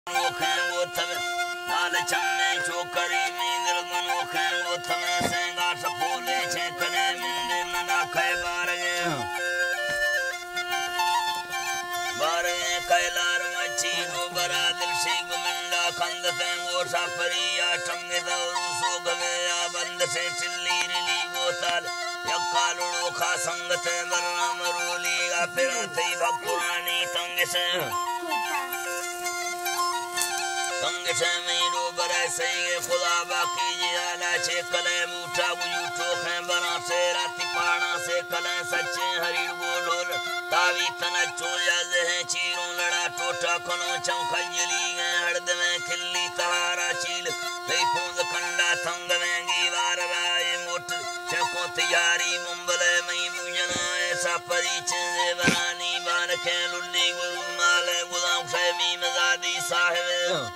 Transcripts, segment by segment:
खुदा बाकी जियाला छे कले मुठा बुझूठो खे बना से राती पाना से कले सच्चे हरी बोल तावी तना चोया जहे चीरों लड़ा टोटा कनो चौखजली हड़द में खिल्ली तहारा चील कई फूंद कंडा थंग में गीवार राय मोट चको तैयारी मुंबले मई बुजना ऐसा परिचय बरानी बार के लुल्ली गुरु माले गुलाम फैमी मजादी साहिब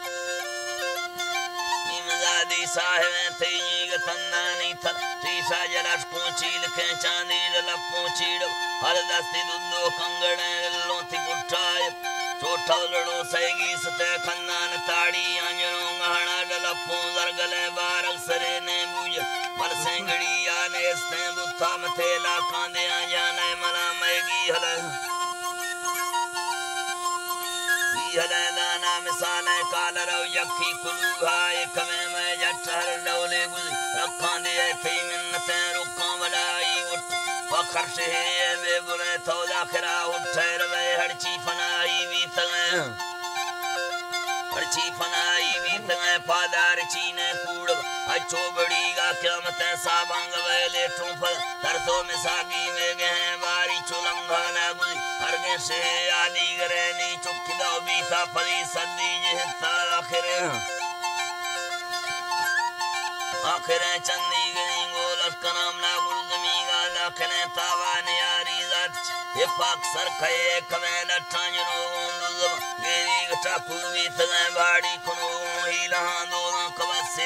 साहेब तेजी तन्नानी थर तीसा जलाश पोंचील के चांदी लपोंचील हर दस्ती दुदो कंगड़े लोंती गुठाय छोटा लड़ो सैगी सते खन्नान ताड़ी अंजनो गहना लपो जरगले बारक सरे ने बुझ पर सेंगड़ी याने स्ते बुथा मथेला कांदे जाने मला मैगी हले दाना मिसाल कालरो यखी कुलू भाई कमे में जठर डोले गुज रखा दे थी मिन्नते रुका बलाई उठ फखर से बेबुरे थोड़ा खरा उठे रे हड़ची फनाई बीत पादार चीने कूड़ अच्छो बड़ी गा क्या मत साबंग वेले ठूफल तरसो मिसागी में गए बारी चुलंगा ना गुज हरगे से आदि गरे नी चुक्की दो बीता परी सदी जिहता आखिर चंदी गई गोल कनाम ना गुलजमी गा दाखने तावाने यारी जात ये पाक सर खये कमे लठांजनो गेरी गटापू बीत गए बाड़ी कुनो हीला दोनों कबस से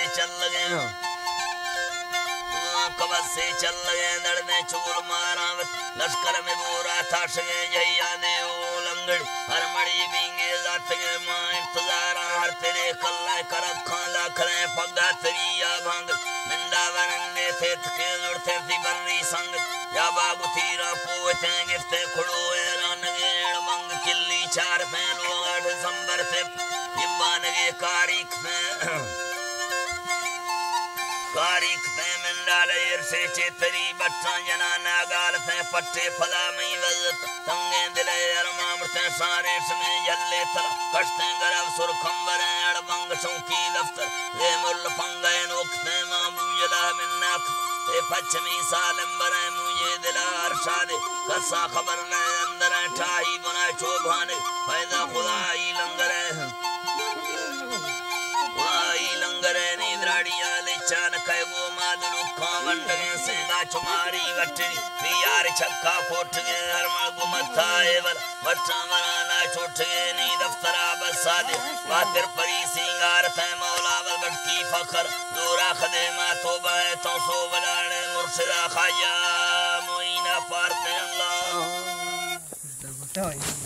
चल लगे लड़ने चूर मारा लश्कर में बोरा था सगे जहिया दे ओ लंगड़ हर मड़ी बिंगे जात गए मां इंतजार हर तेरे कल्ला कर खांदा करे पगा तरिया भंग मिंदा वरंदे थे के उड़ते थी बल्ली संग या बाबू तीरा पोते गिफ्ते खड़ो एलान गेड़ मंग किल्ली चार पहलो 8 दिसंबर से जिब्बान के कारिक पे मिंडाले से चेतरी बट्टा जना नागाल पे पट्टे फला मई वजत तंगे दिले अरमामते सारे समय जल्ले थल कष्टे गरब सुर खंबर अड़बंग चौकी दफ्तर ये मुल पंगे नोखते माबूजला मिन्नाक ए पश्चिमी सालंबर मुझे दिला अरशादे कसा खबर न अंदर ठाई बना चोभाने फायदा खुदाई लंगरे नींद्राड़िया ले चान कहो मादरू खावंडगे से चुमारी वटरी यार छक्का कोट गए हरमल गुमता एवर वट्टा मराना छोट गए नी दफ्तरा बसादे बातिर परी सिंगार थे मौला वलगट की फखर दूरा खदे मा तोबा है तो सो बलाने मुर्शिदा खाया मोइना पारते अल्लाह